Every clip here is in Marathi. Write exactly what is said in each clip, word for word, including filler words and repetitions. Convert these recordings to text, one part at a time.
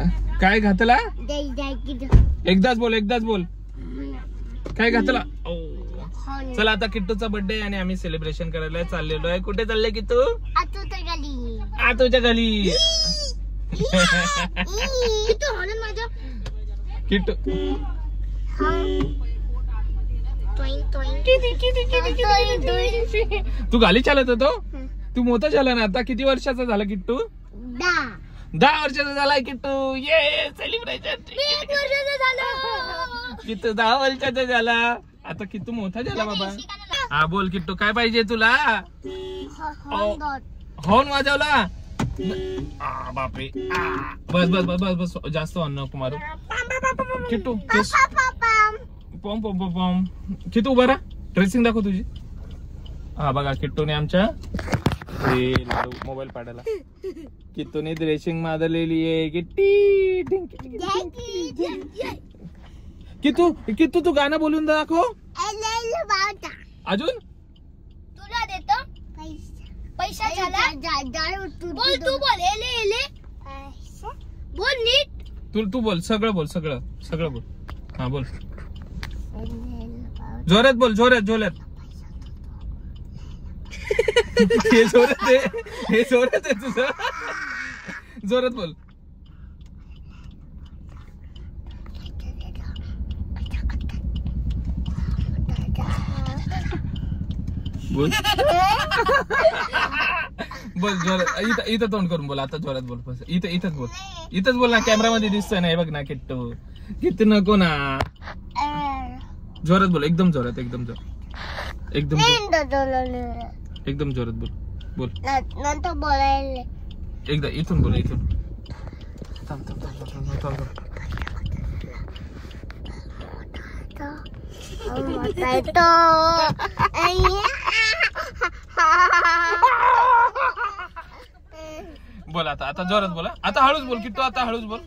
काय घातला? एकदाच बोल एकदाच बोल काय घातला? चला आता किट्टूचा बर्थडे आणि आम्ही सेलिब्रेशन करायला चाललेलो आहे. कुठे चालले किट्टू? आतूच्या घरी. किट्टू तू गाली चालत होतो? तू मोठा झाला ना आता. किती वर्षाचा झाला किट्टू? दहा वर्षाचा झालाय किट्टू. ये सेलिब्रेशन. किट्टू दहा वर्षाचा झाला. आता किट्टू मोठा झाला बाबा. हा बोल किट्टू काय पाहिजे तुला? हॉर्न वाजवला. बापरे. बस बस बस बस बस जास्त हॉर्न नको मारू किट्टू. पॉम पॉम पॉम पॉम. किट्टू उभा राहा. ड्रेसिंग दाखव तुझी. हा बघा किट्टूने आमच्या मोबाईल पाडायला. किट्टूने ड्रेसिंग मारलेली आहे. किट्टी किट्टू किट्टू तू गाणं बोलून दाखव. अजून तुला देतो पैसा झाला. बोल तू बोल. एले एले बोल नीट. तू तू बोल सगळं बोल सगळं सगळं बोल. हा बोल जोरात बोल जोरात जोरात. हे जोरात आहे हे जोरात आहे तुझं. जोरात बोल. बोल बोल जोरात. इथं इथं तोंड करून बोल. आता जोरात बोल. बस इथं इथंच बोल. इथंच बोल ना. कॅमेरा मध्ये दिसतोय ना. हे बघ ना किट्टू. किती नको ना. जोरात बोल. एकदम जोरात एकदम जोरात एकदम एकदम जोरात बोल. बोल नंतर बोलायला. एकदा इथून बोल. इथून थांब थांब थांब थांब थांब. बोल आता आता जोरात बोला. आता हळूच बोल किट्टू. आता हळूच बोल.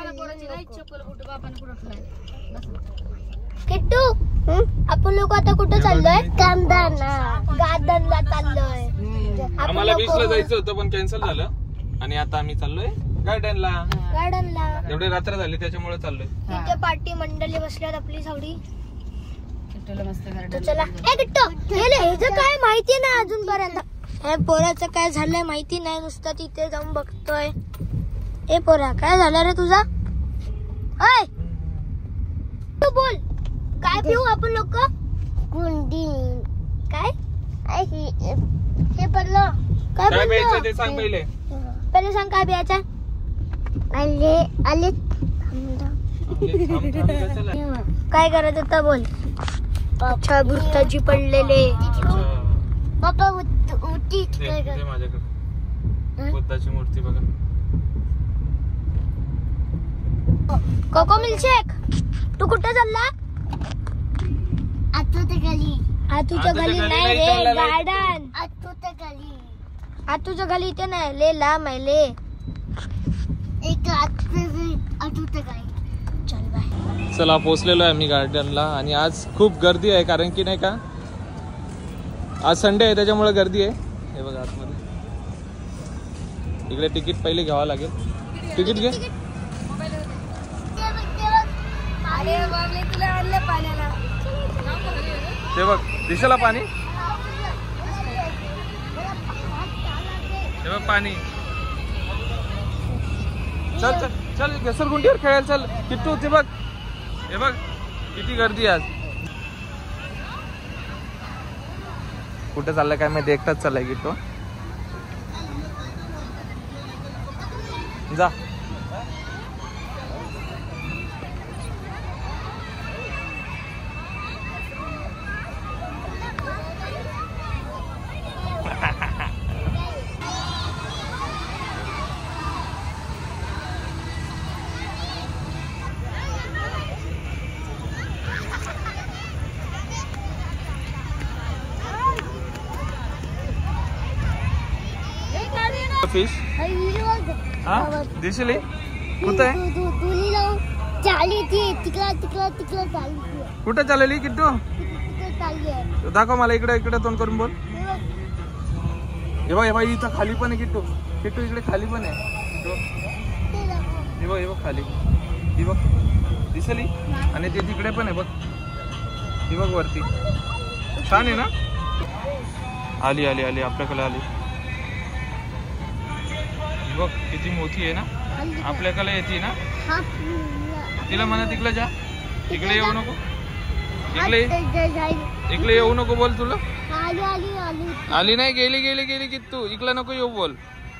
किट्टू आपण लोक आता कुठे चाललोय? गार्डनला चाललोय. आम्हाला बीचला जायचं होतं पण कॅन्सल झालं आणि आता आम्ही चाललोय गार्डनला. गार्डनला एवढी रात्र झाली त्याच्यामुळे चाललोय. तिथे पार्टी मंडळी बसल्यात आपली सावडी. चला ए किट्टू ह्याचं काय माहिती नाही अजूनपर्यंत. हे पोराचं काय झालंय माहिती नाही. नुसतं तिथे जाऊन बघतोय. ए पोरा काय झालं रे तुझा? हाय तू बोल. काय पिऊ आपण लोक? कुंडी. काय हे पडलं काय प्यायचं ते सांग पहिले. पहिले सांग काय प्यायचं? आले आले काय करायचं होतं बोल. अच्छा भुर्ताजी पडलेले. बाबा उठी माझ्याकडे बुद्धाची मूर्ती बघा. Cocoa milkshake. तू कुठे चालला? आतूच्या गली. आतूच्या गली नाही रे गार्डन. आतूच्या गली. आतूच्या गली इथे नाही. ले लांब आहे ले. एक आतूच्या गली. चल बाय. चला पोहोचलेलो आहे आम्ही गार्डनला आणि आज खूप गर्दी आहे कारण की नाही का आज संडे आहे त्याच्यामुळे गर्दी आहे. हे बघा आतमध्ये इकडे तिकीट पहिले घ्यावं लागेल. तिकीट घे. ते बघ दिसेला पाणी. हे बघ पाणी. चल चल चल घसरगुंडीवर खेळायला चल किट्टू. ते बघ हे बघ किती गर्दी आज. कुठे चाललंय काय माहिती. एकटाच चाललाय किट्टू. जा. फिश हा दिसली कुठे कुठे चालली किट्टू? दाखव मला. इकडे इकडे तोंड करून बोल. हे बाई हे बाई इथं खाली पण आहे किट्टू. किट्टू इकडे खाली पण आहे. ही बघ ही बघ खाली ही बघ दिसली आणि ते तिकडे पण आहे बघ ही बघ वरती छान आहे ना आली आली आली आपल्याकडे आली बघ किती मोठी आहे ना आपल्याकडे येते ना तिला म्हणा तिकडे जा इकडे येऊ नको इकडे इकडे येऊ नको बोल तुला आली नाही गेली गेली गेली की तू इकडे नको येऊ बोल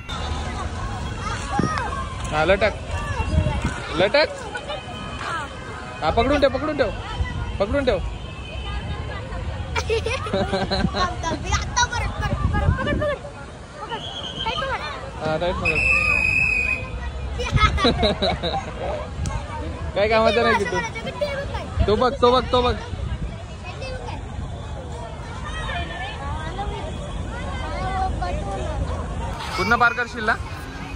हा लटक लटक हा पकडून ठेव पकडून ठेव पकडून ठेव हा राईट पकड काय कामाचा नाही की तू तो बघ तो बघ तो बघ पूर्ण पार करशील ना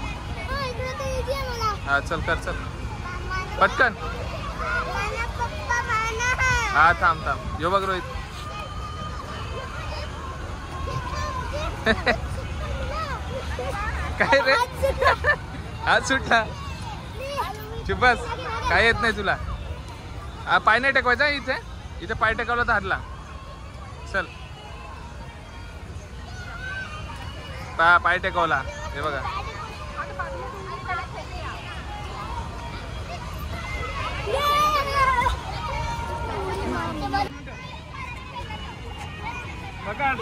हा चल कर चल पटकन हा थांब थांब यो बघ रोहित काय रे हात सुटला बस काय येत नाही तुला पाय नाही टेकवायचा इथे इथे पाय टेकवला तर हरला चल पा पाय टेकवला हे बघा पकड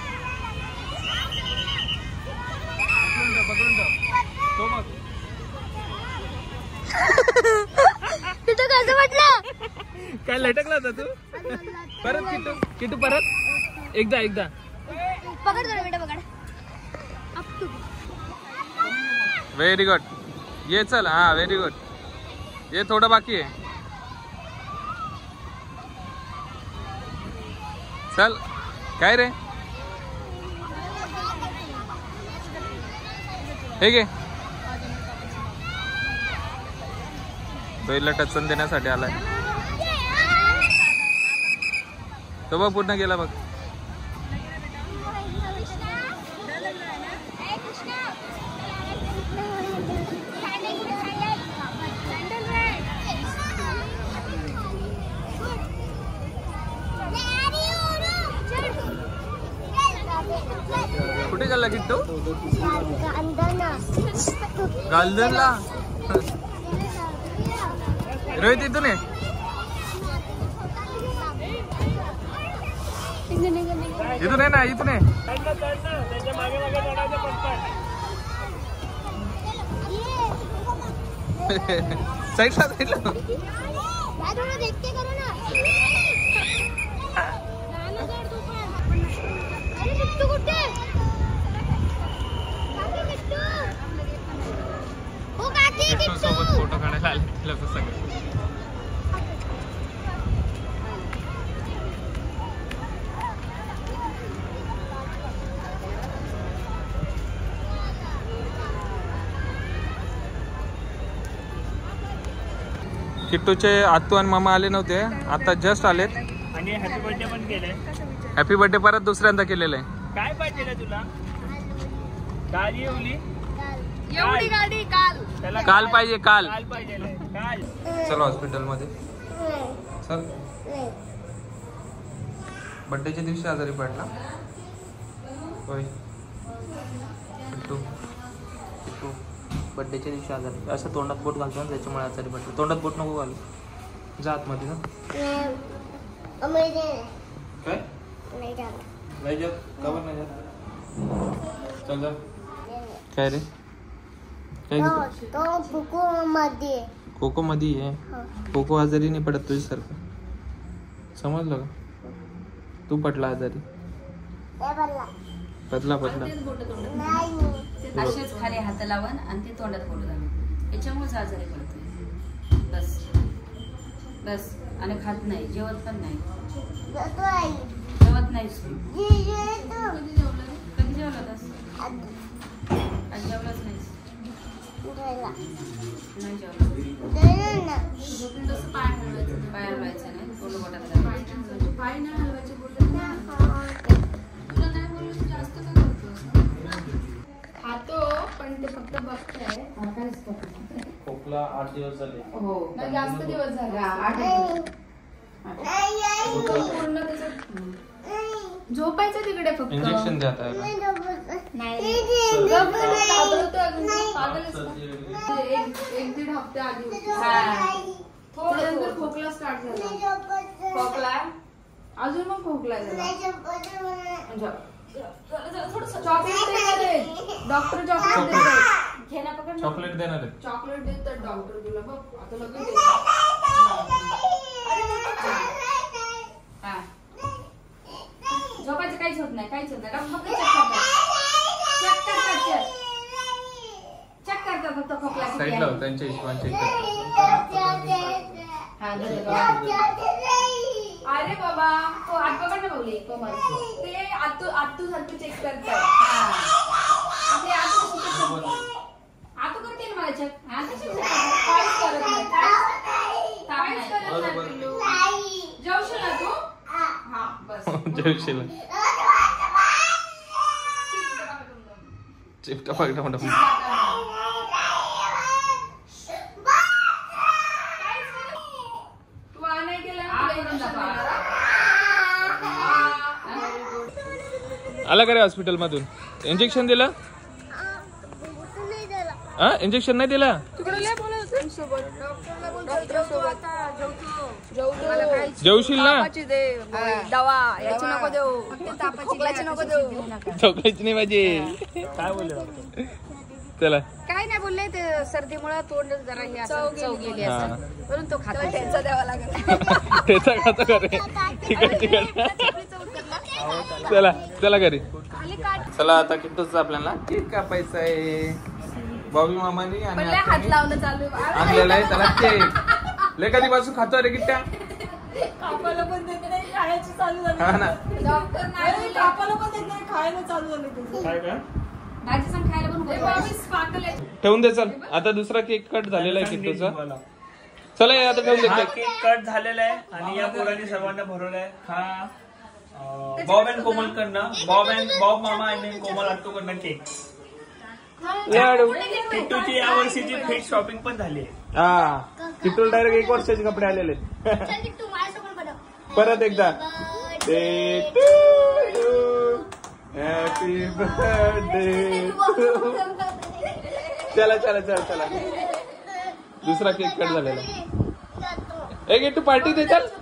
पकडून ठेव तो मग तुझं कसं वाटलं काय लटकला होता तू परत किटू किटू परत एकदा एकदा पकड जरा बेटा पकड व्हेरी गुड ये चल हा व्हेरी गुड ये थोडं बाकी आहे चल काय रे हे घे पहिला टचन देण्यासाठी आलाय तो बघ पूर्ण गेला बघ कुठे गेला किट्टू गार्डनला रोहित इथून आहे इथून आहे ना इथून आहे साईडला साईडला सोबत फोटो काढायला आले तिला सगळं किट्टूचे आत्तू आणि मामा आले नव्हते आता जस्ट आलेत आणि हॅपी बर्थडे पण केलंय हॅपी बर्थडे परत दुसऱ्यांदा केलेलं आहे काय पाहिजे तुला गाडी एवढी एवढी गाडी काल त्याला काल पाहिजे काल काल पाहिजे काल चल हॉस्पिटल मध्ये चल बर्थडेच्या दिवशी आजारी पडला होय किट्टू किट्टू बर्थडेच्या दिवशी आजारी असं तोंडात बोट घालतो ना त्याच्यामुळे आजारी पडतो तोंडात बोट नको घालू जा आतमध्ये ना काय नाही जात का बरं नाही जात चल जा काय रे काय खोखो मध्ये आहे खोखो आजारी नाही पडत तुझ्यासारखं समजलं का तू पडला आजारी पडला पडला असेच खाली हात लावून आणि ते तोंडात बोट घालून याच्यामुळेच आजारी पडतो बस बस आणि खात नाही जेवत पण नाही जेवत नाही कधी जेवला होतास आज जेवलाच नाहीस नाही जेवला तसं पाय हलवायचं पाय हलवायचं नाही तोंड बोटात पाय नाही हलवायचे तुला नाही बोलू जास्त काय करतो खातो पण ते फक्त बघताय खोकला आठ दिवस झाले. हो नाही जास्त दिवस झाले. हा, आठ दिवस. पूर्ण त्याचं झोपायचं तिकडे फक्त. इंजेक्शन द्या आता याला. नाही घाबरतो अजून तो. पागलच ना. ते एक एक दीड हफ्ते आधी होती. त्यानंतर खोकला स्टार्ट झाला. खोकला अजून मग खोकला झाला. थोडस चॉकलेट देणार आहेत डॉक्टर. चॉकलेट देतात. घे ना पकड ना. चॉकलेट देणार आहे. चॉकलेट देतात डॉक्टर तुला. बघ आता लगेच हा. झोपायचं काहीच होत नाही, काहीच होत नाही. डॉक्टर फक्त चेक करतात. चेक करतात चेक. चेक करतात फक्त खोकला किती साईडला आहे. त्यांच्या हिशोबाने चेक कर. हा दे दे बाबा. अरे बाबा तो हात पकड ना बावली कोमल. ते आतू आतू सारखं चेक करतात. हा. ते आतू कसं check करतात? आतू करते ना मला चेक. हा कशी check काहीच करतात? करत नाही. काहीच काहीच करत नाही बरोबर. पिल्लू. जेवशील ना तू. हा बस. जेवशील. चिपटा पाकटा म्हणतो. तू आ नाही केला आ ना, करून दाखव. आला का रे हॉस्पिटल मधून? इंजेक्शन दिलं? हा इंजेक्शन नाही दिला? जेवशील ना? दवा याची नको देऊ. खोकल्याची नको देऊ. चौकायची नाही माझी. काय बोलले डॉक्टर? चला. काय नाही बोलले ते सर्दीमुळे तोंड जरा हे असं चव गेली हा. असं म्हणून तो खाता. त्यांचा द्यावा लागेल. त्याचा खातो का रे? ठीक आहे ठीक आहे. चला चला घरी. चला आता किट्टूच आपल्याला केक कापायचा आहे. बॉबी मामानी आणि हात आत्यानी लावणं चालू आहे. आणलेला आहे त्याला केक. लय कधीपासून खातो रे किट्ट्या? कापायला पण देत नाही, खायची चालू झाली. हा ना. डॉक्टर नाही कापायला पण देत नाही, खायला चालू झालं तुझं. काय काय? भाजी सांग खायला पण ते नको. बाबी स्पार्कल आहे. ठेवून दे चल. आता दुसरा केक कट झालेला आहे सांगेन किट्टूचा. तुम्हाला. चला हे आता ठेवून दे हा केक. केक कट झालेला आहे आणि या पोरांनी सर्वांना भरवलाय. हा अं, बॉब अँड कोमल कडनं बॉब अँड बॉब मामा आणि कोमल आत्तू कडनं केक. लाडू. किट्टूची या वर्षीची फिट शॉपिंग पण झाली आहे. हा किट्टूला डायरेक्ट एक वर्षाचे कपडे आलेले. परत एकदा. Happy birthday. चला चला चला चला. दुसरा केक कट झालेला. एक तू पार्टी दे चल.